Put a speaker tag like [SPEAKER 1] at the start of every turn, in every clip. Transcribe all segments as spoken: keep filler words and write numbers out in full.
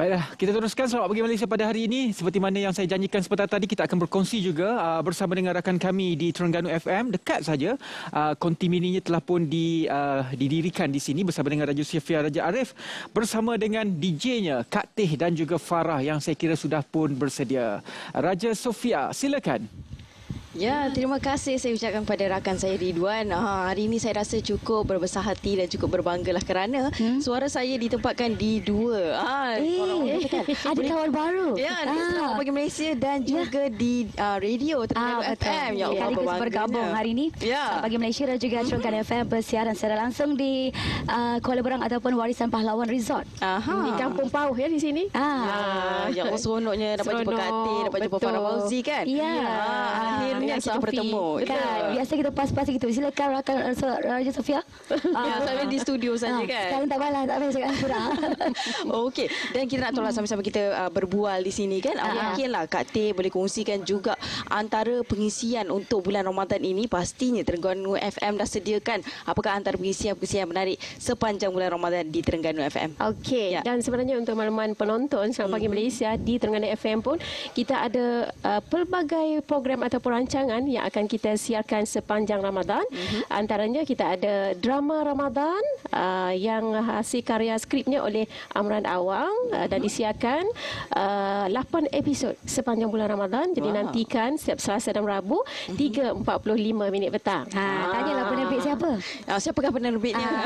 [SPEAKER 1] Baiklah, kita teruskan Selamat Pagi Malaysia pada hari ini. Seperti mana yang saya janjikan sebentar tadi, kita akan berkongsi juga uh, bersama dengan rakan kami di Terengganu F M. Dekat saja, uh, konti mininya telah pun di, uh, didirikan di sini bersama dengan Raja Sofia Raja Arif. Bersama dengan D J-nya, Kak Teh dan juga Farah yang saya kira sudah pun bersedia. Raja Sofia, silakan.
[SPEAKER 2] Ya, terima kasih saya ucapkan kepada rakan saya Ridwan. Ha, hari ini saya rasa cukup berbesar hati dan cukup berbanggalah kerana hmm? suara saya ditempatkan di dua. Ha,
[SPEAKER 3] eh, ada kawan baru.
[SPEAKER 2] Ya, ah. di Selamat Pagi Malaysia dan juga ya. di uh, radio Terengganu ah, F M. Ya,
[SPEAKER 3] Allah, sekaligus bergabung hari ini. Ya. Selamat Pagi Malaysia dan juga Terengganu F M bersiaran secara langsung di uh, Kuala Berang ataupun Warisan Pahlawan Resort.
[SPEAKER 4] Aha. Di Kampung Pauh ya di sini.
[SPEAKER 2] Ah. Ya, yang seronoknya dapat jumpa Kak Teh, dapat jumpa Farah Fauzi kan.
[SPEAKER 3] Ya.
[SPEAKER 2] ya. Akhirnya yang kita bertemu
[SPEAKER 3] kan. Biasa kita pas-pas gitu. Silakan rakan Raja Sofia.
[SPEAKER 2] Ya, saya di studio saja kan.
[SPEAKER 3] Sekarang tak balas, tak payah cakap kurang.
[SPEAKER 2] Okey, dan kita nak tolak sama-sama kita uh, berbual di sini kan. Uh, Mungkinlah Kak Teh boleh kongsikan juga antara pengisian untuk bulan Ramadan ini. Pastinya Terengganu F M dah sediakan apakah antara pengisian-pengisian menarik sepanjang bulan Ramadan di Terengganu F M.
[SPEAKER 4] Okey, ya. Dan sebenarnya untuk makluman penonton Selamat Pagi hmm. Malaysia di Terengganu F M pun kita ada uh, pelbagai program ataupun rancangan yang akan kita siarkan sepanjang Ramadan. Uh-huh. Antaranya kita ada drama Ramadan uh, yang hasil karya skripnya oleh Amran Awang uh, dan disiarkan uh, lapan episod sepanjang bulan Ramadan. Jadi wow. nantikan setiap Selasa dan Rabu uh-huh. tiga empat puluh lima minit petang.
[SPEAKER 3] Ha, ah. Tanyalah penerbit siapa?
[SPEAKER 2] Ah, siapakah penerbitnya? Ah.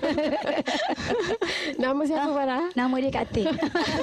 [SPEAKER 4] Nama siapa Farah?
[SPEAKER 3] Nama dia Kak Teh.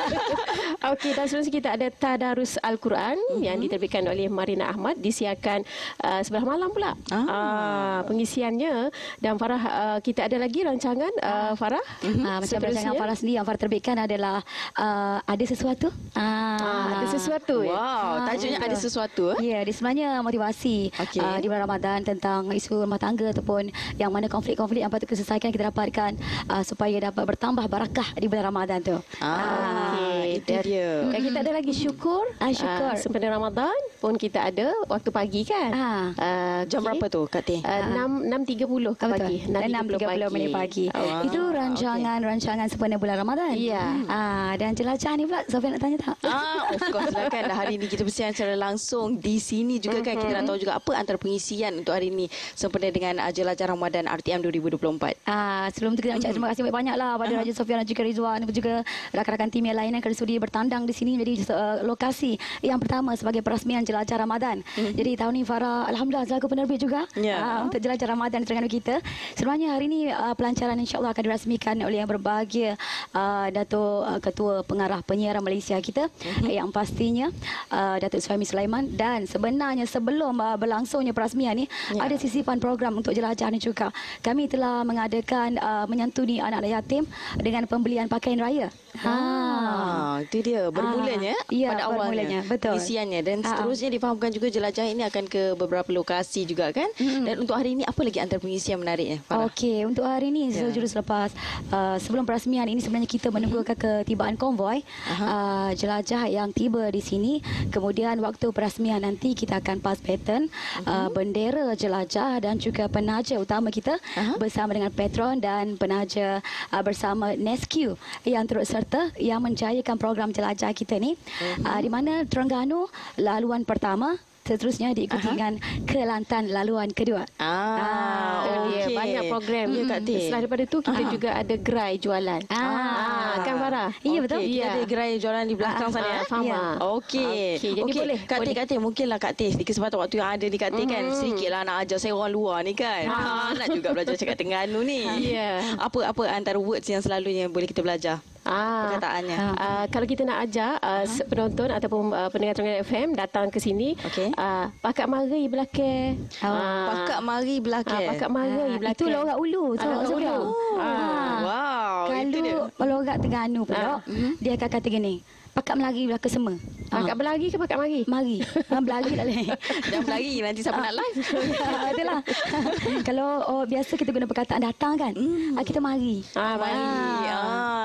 [SPEAKER 4] Okey, dan seterusnya kita ada Tadarus Al-Quran uh-huh. yang diterbitkan oleh Marina Ahmad, disiarkan Uh, sebelah malam pula ah. uh, pengisiannya. Dan Farah, uh, kita ada lagi rancangan uh, Farah
[SPEAKER 3] uh-huh. uh, macam rancangan Farah sendiri yang Farah terbitkan adalah uh, Ada Sesuatu. uh,
[SPEAKER 4] uh, Ada Sesuatu.
[SPEAKER 2] Wow, tajuknya uh, Ada Sesuatu.
[SPEAKER 3] Ya, yeah, dia sebenarnya motivasi okay. uh, di bulan Ramadan tentang isu rumah tangga ataupun yang mana konflik-konflik yang patut diselesaikan, kita dapatkan uh, supaya dapat bertambah barakah di bulan Ramadan tu.
[SPEAKER 2] Ah, uh, okay. Itu dia.
[SPEAKER 4] Dan kita ada lagi syukur.
[SPEAKER 3] uh, Syukur.
[SPEAKER 4] Uh, sepanjang Ramadan pun kita ada waktu pagi kan.
[SPEAKER 3] Ah.
[SPEAKER 2] Uh, jam okay. berapa tu Kak Teh?
[SPEAKER 4] enam tiga puluh ke pagi.
[SPEAKER 3] enam tiga puluh minit pagi. Oh, itu rancangan-rancangan okay. sepanjang bulan Ramadan.
[SPEAKER 4] Ya. Yeah.
[SPEAKER 3] Ah, dan jelajah ni pula Sofia nak tanya tak?
[SPEAKER 2] Ah, of course silakan. Dah hari ini kita bersiaran secara langsung di sini juga kan. Kita nak tahu juga apa antara pengisian untuk hari ini sempena dengan uh, jelajah Ramadan R T M dua ribu dua puluh empat.
[SPEAKER 3] Ah, sebelum tu kita nak ucap terima kasih banyak-banyaklah pada Raja Sofia dan juga Rizwan dan juga rakan-rakan tim yang lain yang kerana sudi bertandang di sini menjadi uh, lokasi yang pertama sebagai perasmian jelajah Ramadan. Mm-hmm. Jadi tahun ni Farah alhamdulillah selaku penerbit juga yeah. uh, untuk jelajah Ramadan di Terengganu kita. Sebenarnya hari ini uh, pelancaran insya-Allah akan dirasmikan oleh yang berbahagia uh, Datuk uh, Ketua Pengarah Penyiaran Malaysia kita mm-hmm. yang pastinya uh, Datuk Suhaimi Sulaiman. Dan sebenarnya sebelum uh, berlangsungnya perasmian ni yeah. ada sisipan program untuk jelajah ni juga. Kami telah mengadakan uh, menyantuni anak-anak yatim dengan pembelian pakaian raya.
[SPEAKER 2] Ha, ah, itu dia bermulanya
[SPEAKER 3] ah, ya,
[SPEAKER 2] pada awalnya
[SPEAKER 3] betul.
[SPEAKER 2] Isiannya dan seterusnya ah. difahamkan juga jelajah ini akan ke beberapa lokasi juga kan. Mm-hmm. Dan untuk hari ini apa lagi antara pengisian menariknya?
[SPEAKER 3] Okey, untuk hari ini yeah. sejurus lepas uh, sebelum perasmian ini sebenarnya kita menunggu mm-hmm. ketibaan konvoi uh, jelajah yang tiba di sini. Kemudian waktu perasmian nanti kita akan pass pattern mm-hmm. uh, bendera jelajah dan juga penaja utama kita uh-huh. bersama dengan patron dan penaja uh, bersama Nescue yang turut serta yang menjayakan program jelajah kita ni. Uh-huh. Uh, di mana Terengganu laluan pertama, seterusnya diikuti Aha. dengan Kelantan laluan kedua.
[SPEAKER 2] Ah, ah
[SPEAKER 4] okay. dia banyak program.
[SPEAKER 2] Ya, Kak Teh.
[SPEAKER 4] Selain daripada tu kita Aha. juga ada gerai jualan. Ah, ah kan Farah?
[SPEAKER 3] Iya betul.
[SPEAKER 2] Okay. Kita
[SPEAKER 4] ya.
[SPEAKER 2] ada gerai jualan di belakang ah, sana ya.
[SPEAKER 4] Faham.
[SPEAKER 2] Ya. Okey.
[SPEAKER 4] Okay. Jadi
[SPEAKER 2] okay.
[SPEAKER 4] boleh.
[SPEAKER 2] Kak Teh, Kak Teh, mungkinlah Kak Teh di kesempatan waktu yang ada ni Kak Teh kan
[SPEAKER 4] mm-hmm.
[SPEAKER 2] sedikitlah nak ajar saya orang luar ni kan. Ah. Nak juga belajar cakap Terengganu ni.
[SPEAKER 4] Ya.
[SPEAKER 2] Apa-apa antara words yang selalunya boleh kita belajar? Ah, perkataannya.
[SPEAKER 4] Uh, kalau kita nak ajar uh, uh-huh. penonton ataupun uh, pendengar Terengganu F M datang ke sini, okay. uh, pakak mari belakang.
[SPEAKER 2] Oh, uh, pakak mari belakang.
[SPEAKER 4] Uh, pakak mari belakang.
[SPEAKER 3] Itu lorak ulu.
[SPEAKER 4] Uh, lorak ulu.
[SPEAKER 3] Oh.
[SPEAKER 4] Uh.
[SPEAKER 2] Wow.
[SPEAKER 3] Kalau lorak Terengganu pula, uh. dia akan kata gini. Pakak melari belakang semua.
[SPEAKER 4] Pakak berlari ke pakak mari?
[SPEAKER 3] Mari. Berlari tak boleh.
[SPEAKER 2] Jangan berlari nanti siapa nak live.
[SPEAKER 3] Ya, itulah. Kalau oh, biasa kita guna perkataan datang kan. Mm. Kita mari.
[SPEAKER 2] Ah, mari. Ah,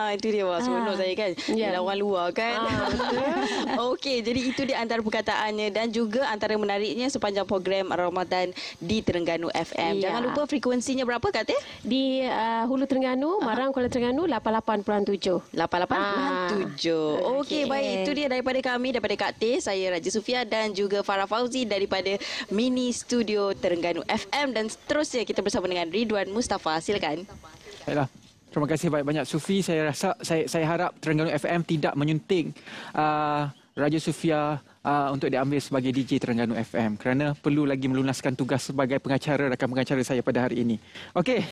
[SPEAKER 2] Ah, itu dia wah seronok
[SPEAKER 3] Ah.
[SPEAKER 2] saya kan.
[SPEAKER 4] Ya.
[SPEAKER 2] Yeah. Lawan luar kan.
[SPEAKER 4] Ah,
[SPEAKER 2] Okey, jadi itu dia antara perkataannya dan juga antara menariknya sepanjang program Ramadan di Terengganu F M.
[SPEAKER 4] Ya.
[SPEAKER 2] Jangan lupa frekuensinya berapa Kak Teh?
[SPEAKER 4] Di uh, Hulu Terengganu, Marang Kuala Terengganu lapan puluh lapan perpuluhan tujuh.
[SPEAKER 2] lapan puluh lapan perpululan
[SPEAKER 4] Ah.
[SPEAKER 2] tujuh. Okey,
[SPEAKER 3] Okey.
[SPEAKER 2] baik. Itu dia daripada kami, daripada Kak Teh, saya Raja Sufia dan juga Farah Fauzi daripada Mini Studio Terengganu F M. Dan seterusnya kita bersama dengan Ridwan Mustafa. Silakan.
[SPEAKER 1] Baiklah. Terima kasih banyak-banyak Sufi. Saya rasa saya saya harap Terengganu F M tidak menyunting uh, Raja Sufia uh, untuk diambil sebagai D J Terengganu F M kerana perlu lagi melunaskan tugas sebagai pengacara rakan pengacara saya pada hari ini. Okey.